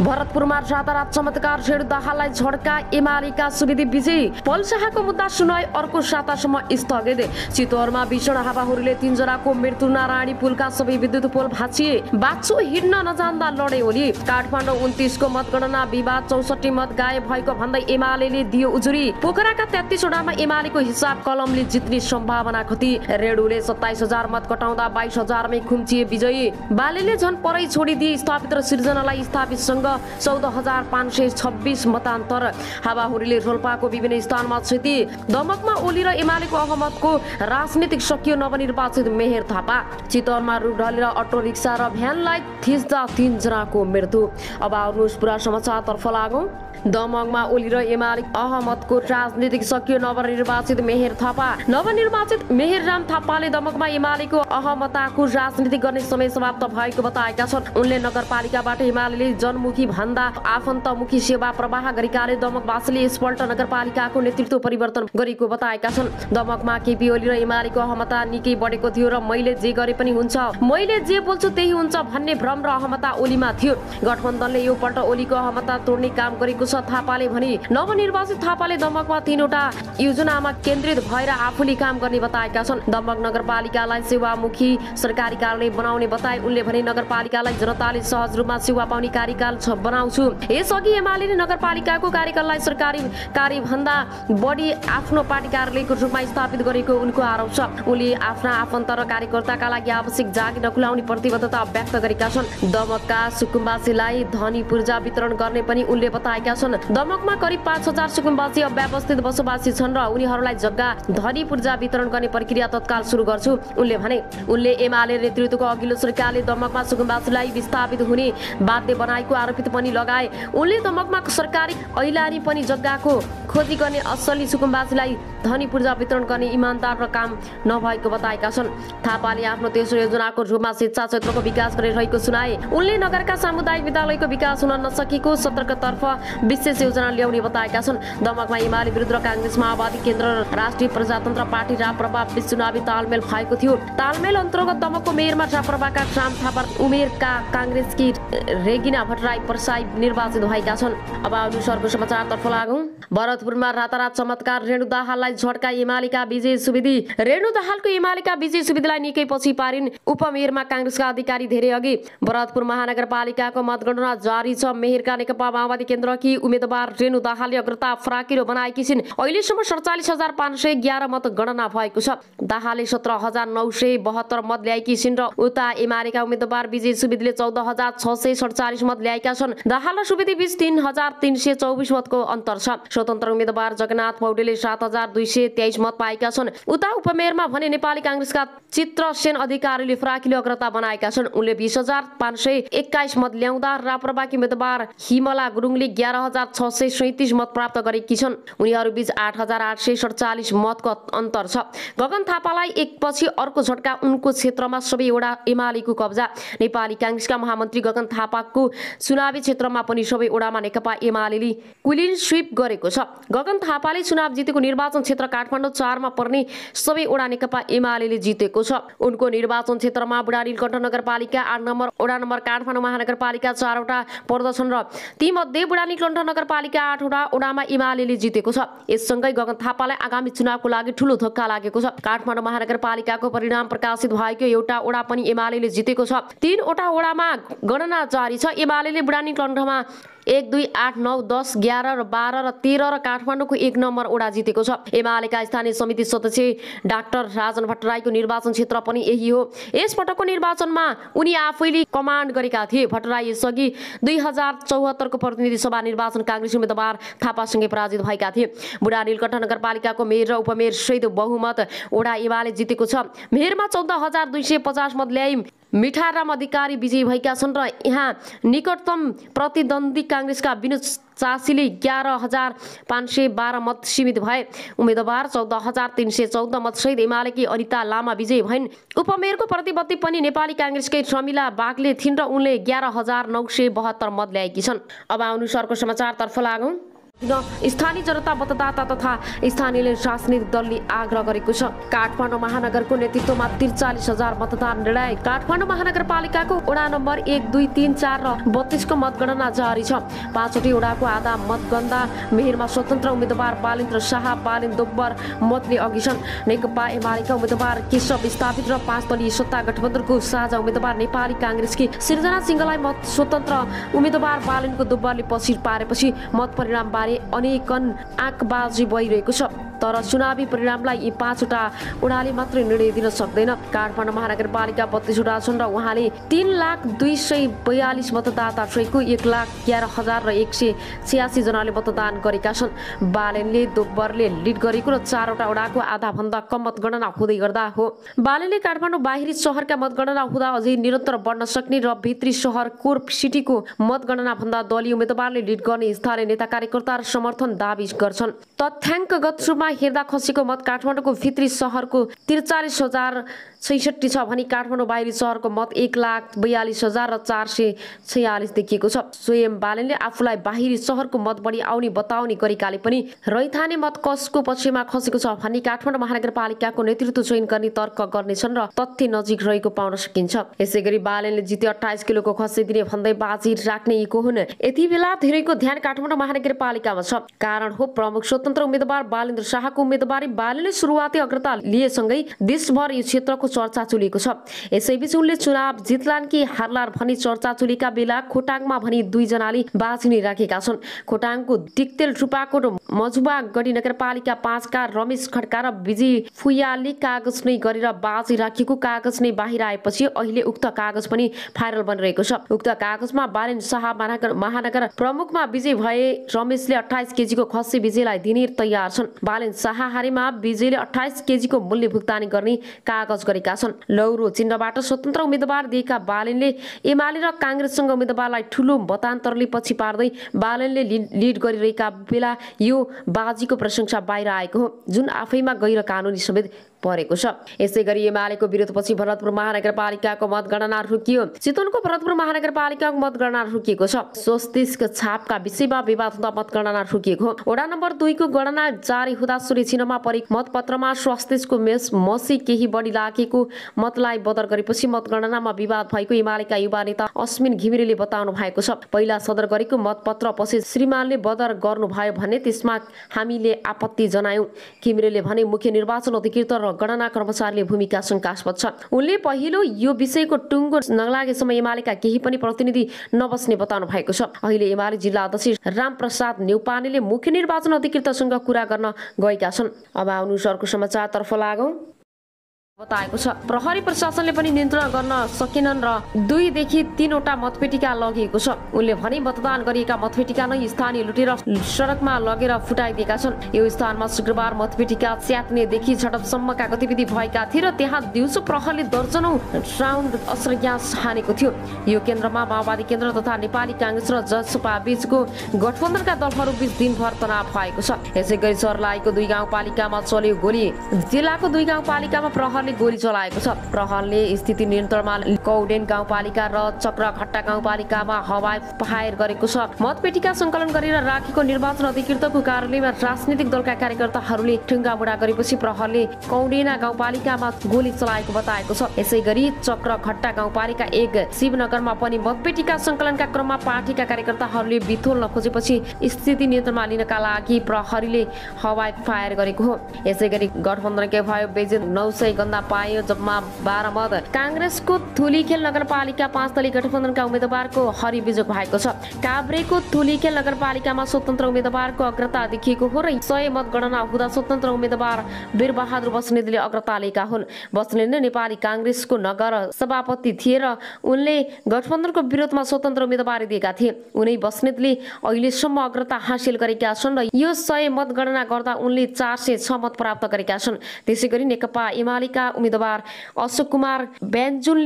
भरतपुरमा रातारात चमत्कार रेणु दाहाललाई झड्का एमालेका सुवेदी विजयी। पलसाहाको मुद्दा सुनाई अर्को सातासम्म स्थगित। चितवनमा भीषण हावाहुरीले 3 जनाको मृत्यु। नारायणी पुलका सबै विद्युत पोल भाँचिए। बाछो हिँड्न नजान्दा लडे होली। काठमाडौँ 29 को मतगणना विवाद 64 मत गायब भएको भन्दै एमालेले दियो उजुरी। पोखराका 33 वडामा एमालेको हिसाब कलमले जित्ने सम्भावना खती। रेणुले 27,000 मत कटाउँदा 22,000 मै खुम्चिए विजयी। बालेले झन परै छोडिदिए स्थापित र सिर्जनालाई स्थापितसँग 14,526 मतान्तर। हावाहुरीले रोल्पाको विभिन्न स्थानमा क्षति। दमकमा ओली र एमालेको अहमदको राजनीतिक सकियो नवनिर्वाचित मेहेर थापा। चितवनमा रुख ढलेर अटो रिक्सा र भ्यानलाई थिच्दा 3 जनाको मृत्यु। अब आउनुहोस् पुरा समाचारतर्फ लागौं। दमकमा ओली र एमाले अहमदको राजनीतिक सकियो नवनिर्वाचित मेहेर थापा। नवनिर्वाचित मेहेर राम थापाले दमकमा एमालेको अहमताको राजनीति गर्ने समय समाप्त भएको बताएका छन्। उनले नगरपालिकाबाट एमालेले जनमुखी भन्दा आफन्तमुखी सेवा प्रवाह गरेकाले दमकवासीले यसपल्ट नगरपालिकाको नेतृत्व परिवर्तन गरेको बताएका छन्। दमकमा केपी ओली र एमालेको अहमता निकै बढेको थियो र मैले जे गरे पनि हुन्छ, मैले जे बोल्छु त्यही हुन्छ भन्ने भ्रम र अहमता ओलीमा थियो। गठबन्धनले यो पल्ट ओलीको अहमता तोड्ने काम गरेको थापाले भने। नवनिर्वाचित थापाले दमकमा 3वटा योजनामा केन्द्रित भएर आफूले काम गर्ने बताएका छन्। दमक नगरपालिकालाई सेवामुखी सरकारी कार्यालय बनाउने बताए उनले भने। नगरपालिकालाई जनताले सहज रूपमा सेवा पाउने कार्यकाल बनाउँछु। यसअघि एमाले नगरपालिकाको कार्यकाललाई सरकारी कार्यभन्दा बढी आफ्नो पार्टी कार्यालयको रूपमा स्थापित गरेको उनको आरोप छ। उनले आफ्ना आफन्त र कार्यकर्ताका लागि आवश्यक जागिर नखुलाउने प्रतिबद्धता व्यक्त गरेका छन्। दमकका सुकुम्बासीलाई धनी पूर्जा वितरण गर्ने पनि उनले बताएका छन्। दमकमा करिब 5,000 सुकुम्बासी अव्यवस्थित बसोबासी छन् र उनीहरूलाई जग्गा धनी पूर्जा वितरण गर्ने प्रक्रिया तत्काल सुरु गर्छु उनले भने। उनले एमाले नेतृत्वको अघिल्लो सरकारले दमकमा सुकुम्बासीलाई विस्थापित हुने बाध्य बनाएको आरोपित पनि लगाए। उनले दमकमा सरकारी ऐलानी पनि जग्गाको खोजी गर्ने असली सुकुम्बासीलाई धनी पूर्जा वितरण गर्ने इमानदार र काम नभएको बताएका छन्। थापाले आफ्नो तेस्रो योजनाको रूपमा शिक्षा क्षेत्रको विकास गरिरहेको सुनाए। उनले नगरका सामुदायिक विद्यालयको विकास हुन नसकेको सतर्कतर्फ विशेष योजना ल्याउने बताएका छन्। दमकमा एमाले विरुद्ध कांग्रेस माओवादी केन्द्र र राष्ट्रिय प्रजातन्त्र पार्टी राप्रपा बीच चुनावी तालमेल भएको थियो। तालमेल अन्तर्गत दमकको मेयरमा राप्रपाका राम थापा, उमेरका कांग्रेसकी रेगिना भट्टराई पर्साई निर्वाचित भएका छन्। अब आउनुहोस् अर्को समाचारतर्फ लागौं। भरतपुरमा रातारात चमत्कार रेणु दाहाललाई झड्का एमालेका विजय सुवेदी। रेणु दाहालको एमालेका विजय सुवेदीलाई निकै पछि पारिन्। उपमेयरमा कांग्रेसका अधिकारी धेरै अघि। भरतपुर महानगरपालिकाको मतगणना जारी छ। मेहेरका नेकपा माओवादी केन्द्रकी उम्मेदवार रेणु दाहालले अग्रता फराकिलो बनाएकी छिन्। अहिलेसम्म 47,511 मत गणना भएको छ। दाहालले 17,972 मत ल्याएकी छिन् र उता एमालेका उम्मेदवार विजय सुवेदीले 14,647 मत ल्याएका छन्। दाहाल र सुवेदी बीच 3,324 मतको अन्तर छ। स्वतन्त्र उम्मेदवार जगन्नाथ पौडेलले 7,223 मत पाएका छन्। उता उपमेयरमा भने नेपाली कांग्रेसका चित्रसेन अधिकारीले फराकिलो अग्रता बनाएका छन्। उनले 20,521 मत ल्याउँदा राप्रपाकी उम्मेदवार हिमला गुरुङले 11,637 मत प्राप्त गरेकी छन्। उनीहरूबीच 8,847 मतको अन्तर छ। गगन थापालाई एकपछि अर्को झट्का। उनको क्षेत्रमा सबै वडा एमालेको कब्जा। नेपाली कांग्रेसका महामन्त्री गगन थापाको चुनावी क्षेत्रमा पनि सबै वडामा नेकपा एमालेले क्लिन स्वीप गरेको छ। गगन थापाले चुनाव जितेको निर्वाचन क्षेत्र काठमाडौँ 4 मा पर्ने सबै वडा नेकपा एमालेले जितेको छ। उनको निर्वाचन क्षेत्रमा बुढानीलकण्ठ नगरपालिका 8 नम्बर, वडा नम्बर काठमाडौँ महानगरपालिका 4 वटा पर्दछन् र तीमध्ये बुढानीलकण्ठ नगरपालिका 8 वटा वडामा एमालेले जितेको छ। यससँगै गगन थापालाई आगामी चुनावको लागि ठूलो धक्का लागेको छ। काठमाडौँ महानगरपालिकाको परिणाम प्रकाशित भएको एउटा वडा पनि एमालेले जितेको छ। 3 वटा वडामा गणना जारी छ। एमालेले बुढानीलकण्ठमा 1, 2, 8, 9, 10, 11 र 12 र 13 र काठमाडौँको 1 नम्बर वडा जितेको छ। एमालेका स्थानीय समिति सदस्य डाक्टर राजन भट्टराईको निर्वाचन क्षेत्र पनि यही हो। यसपटकको निर्वाचनमा उनी आफैले कमान्ड गरेका थिए। भट्टराई यसअघि 2074 को प्रतिनिधि सभा निर्वाचन कांग्रेस उम्मेदवार थापासँगै पराजित भएका थिए। बुढानीलकण्ठ नगरपालिकाको मेयर र उपमेयर सहित बहुमत वडा एमाले जितेको छ। मेयरमा 14,250 मत ल्याई मिठाराम अधिकारी विजयी भएका छन् र यहाँ निकटतम प्रतिद्वन्दी कांग्रेसका विनोद चासीले 11,512 मत सीमित भए। उम्मेदवार 14,314 मत सहित एमालेकी अनिता लामा विजयी भइन्। उपमेयरको प्रतिबद्धि पनि नेपाली कांग्रेसकै शर्मिला बागले थिइन् र उनले 11,972 मत ल्याएकी छन्। अब आउनुहोस् अर्को समाचारतर्फ लागौं। स्थानीय जनता मतदाता तथा स्थानीय राजनीतिक दलले आग्रह गरेको छ। काठमाडौँ महानगरको नेतृत्वमा 43,000 मतदान निर्णय। काठमाडौँ महानगरपालिकाको वडा नम्बर 1, 2, 3, 4 र 32 को मतगणना जारी छ। 5वटै वडाको आधा मतगणना मेहेरमा स्वतन्त्र उम्मेद्वार बालेन्द्र शाह बालेन दोब्बर मतले अघि छन्। नेकपा एमालेका उम्मेद्वार केशव विस्थापित र 5 दलीय सत्ता गठबन्धनको साझा उम्मेद्वार नेपाली काङ्ग्रेसकी सृजना सिंहलाई मत स्वतन्त्र उम्मेद्वार बालेनको दोब्बरले पछि पारेपछि मत परिणाम बारे अनेकन आँकबाजी भइरहेको छ। तर चुनावी परिणामलाई यी 5वटा वडाले मात्रै निर्णय दिन सक्दैन। काठमाडौँ महानगरपालिका 32 वडा छन् र उहाँले 3,242 मतदाता रहेको 1,11,186 जनाले मतदान गरेका छन्। बालेनले दोब्बरले लिड गरेको र 4वटा वडाको आधाभन्दा कम मतगणना हुँदै गर्दा हो। बालेनले काठमाडौँ बाहिरी शहरका मतगणना हुँदा अझै निरन्तर बढ्न सक्ने र भित्री शहर कोर सिटीको मतगणना भन्दा दलीय उम्मेद्वारले लिड गर्ने स्थानीय नेता कार्यकर्ता समर्थन दाबी गर्छन्। तथ्याङ्कगत रूपमा हेर्दा खसेको मत काठमाडौँको भित्री शहरको 43,066 छ भने काठमाडौँ बाहिरी शहरको मत 1,42,446 देखिएको छ। स्वयं बालेनले आफूलाई बाहिरी शहरको मत बढी आउने बताउने गरेकाले पनि रैथाने मत कसको पक्षमा खसेको छ भन्ने काठमाडौँ महानगरपालिकाको नेतृत्व चयन गर्ने तर्क गर्नेछन् र तथ्य नजिक रहेको पाउन सकिन्छ। यसैगरी बालेनले जिते 28 किलोको खसी दिने भन्दै बाजी राख्ने यी को हुन्। यति बेला धेरैको ध्यान काठमाडौँ महानगरपालिकामा छ। कारण हो प्रमुख स्वतन्त्र उम्मेद्वार बालेन्द्र शाहको उम्मेदवारी बालेनले सुरुवाती अग्रता लिएसँगै देशभर यो क्षेत्रको चर्चा चलेको छ। यसैबीच उनले चुनाव जित्लान् कि हार्लान् भनी चर्चा चलेका बेला खोटाङमा भनी 2 जनाले बाजी नै राखेका छन्। खोटाङको दिक्तेल टुपाको र मजुवा गढी नगरपालिका 5 का रमेश खड्का र विजय फुयालले कागज नै गरेर बाजी राखेको कागज नै बाहिर आएपछि अहिले उक्त कागज पनि भाइरल बनिरहेको छ। उक्त कागजमा बालेन शाह महानगर प्रमुखमा विजय भए रमेशले 28 केजीको खसी विजयलाई दिने तयार छन्। बालेन शाह हारेमा विजयले 28 केजीको मूल्य भुक्तानी गर्ने कागज गरेका छन्। लौरो चिन्हबाट स्वतन्त्र उम्मेद्वार दिएका बालेनले एमाले र काङ्ग्रेससँग उम्मेद्वारलाई ठूलो मतान्तरले पछि पार्दै बालेनले लिड गरिरहेका बेला यो बाजीको प्रशंसा बाहिर आएको हो, जुन आफैमा गैर कानुनी समेत परेको छ। यसैगरी एमालेको विरोधपछि भरतपुर महानगरपालिकाको मतगणना रोकियो। चितवनको भरतपुर महानगरपालिकाको मतगणना रोकिएको छ। स्वस्तिक छापका विषयमा विवाद हुँदा मतगणना रोकिएको हो। वडा नम्बर 2 को गणना जारी हुँदा सूर्य चिन्हमा परेको मतपत्रमा स्वस्तिकको मसी केही बढी लागेको मतलाई बदर गरेपछि मतगणनामा विवाद भएको एमालेका युवा नेता अस्मिन घिमिरेले बताउनु भएको छ। पहिला सदर गरेको मतपत्र पछि श्रीमानले बदर गर्नुभयो भने त्यसमा हामीले आपत्ति जनायौं। घिमिरेले भने मुख्य निर्वाचन अधिकृत र गणना कर्मचारीले भूमिका शंकास्पद छ। उनले पहिलो यो विषयको टुङ्गो नलागेसम्म एमालेका केही पनि प्रतिनिधि नबस्ने बताउनु भएको छ। अहिले एमाले जिल्ला अध्यक्ष रामप्रसाद न्यौपानेले मुख्य निर्वाचन अधिकृतसँग कुरा गर्न गएका छन्। अब आउनु अर्को समाचारतर्फ लागौं। बताएको छ प्रहरी प्रशासनले पनि नियन्त्रण गर्न सकेनन् र 2 देखि 3 वटा मतपेटिका लगिएको छ। उनले भने मतदान गरिएका मतपेटिका नै स्थानीय लुटेर सडकमा लगेर फुटाइदिएका छन्। यो स्थानमा शुक्रबार मतपेटिका च्यात्नेदेखि झडपसम्मका गतिविधि भएका थिए र त्यहाँ दिउँसो प्रहरीले दर्जनौं राउन्ड अस्त्र ग्यास हानेको थियो। यो केन्द्रमा माओवादी केन्द्र तथा नेपाली काङ्ग्रेस र जसपा बीचको गठबन्धनका दलहरू बीच दिनभर तनाव भएको छ। यसैगरी सर्लाहीको 2 गाउँपालिकामा चल्यो गोली। जिल्लाको 2 गाउँपालिकामा प्रहरीले गोली चलाएको छ। प्रहरीले स्थिति नियन्त्रणमा कौडेन गाउँपालिका र चक्रघट्टा गाउँपालिकामा हवाई फायर गरेको छ। मतपेटिका संकलन गरेर राखेको निर्वाचन अधिकृतको कार्यालयमा राजनीतिक दलका कार्यकर्ताहरूले ठुङ्गामुढा गरेपछि प्रहरीले कौडेना गाउँपालिकामा गोली चलाएको बताएको छ। यसैगरी चक्रघट्टा गाउँपालिका 1 शिवनगरमा पनि मतपेटिका संकलनका क्रममा पार्टीका कार्यकर्ताहरूले बिथोल्न खोजेपछि स्थिति नियन्त्रणमा लिनका लागि प्रहरीले हवाई फायर गरेको हो। यसैगरी गठबन्धनकै भयो बेजेन 900 गन्दा पायो जम्मा 12 मत। काङ्ग्रेसको थुलीखेल नगरपालिका 5 दलीय गठबन्धनका उम्मेद्वारको हरि विजय भएको छ। काभ्रेको थुलीखेल नगरपालिकामा स्वतन्त्र उम्मेद्वारको अग्रता देखिएको हो र 100 मतगणना हुँदा स्वतन्त्र उम्मेद्वार वीरबहादुर बस्नेतले अग्रता लिएका हुन्। बस्नेत नै नेपाली काङ्ग्रेसको नगर सभापति थिए र उनले गठबन्धनको विरोधमा स्वतन्त्र उम्मेद्वारी दिएका थिए। उनै बस्नेतले अहिलेसम्म अग्रता हासिल गरेका छन् र यो 100 मतगणना गर्दा उनले 406 मत प्राप्त गरेका छन्। त्यसैगरी नेकपा एमालेका उम्मेद्वार अशोक कुमार बेन्जुनले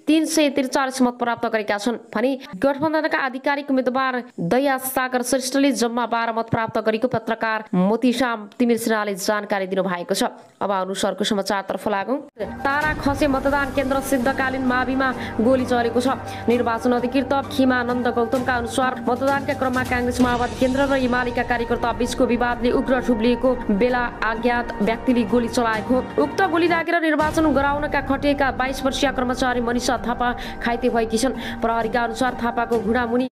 343 मत प्राप्त गरेका छन् भने गठबन्धनका आधिकारिक उम्मेद्वार दया सागर श्रेष्ठले जम्मा 12 मत प्राप्त गरेको पत्रकार मोतीश्याम तिमिर सिन्हाले जानकारी दिनुभएको छ। अब अनुसारको समाचारतर्फ लागौं। तारा खसे मतदान केन्द्र सिद्धकालीन माविमा गोली चलेको छ। निर्वाचन अधिकृत खिमानन्द गौतमका अनुसार मतदानका क्रममा कांग्रेस माओवादी केन्द्र र एमालेका कार्यकर्ता बीचको विवादले उग्र रूप लिएको बेला अज्ञात व्यक्तिले गोली चलाएको। उक्त गोली लागेर निर्वाचन गराउनका खटिएका 22 वर्षीय कर्मचारी मनिषा थापा घाइते भएकी छन्। प्रहरीका अनुसार थापाको घुँडामुनि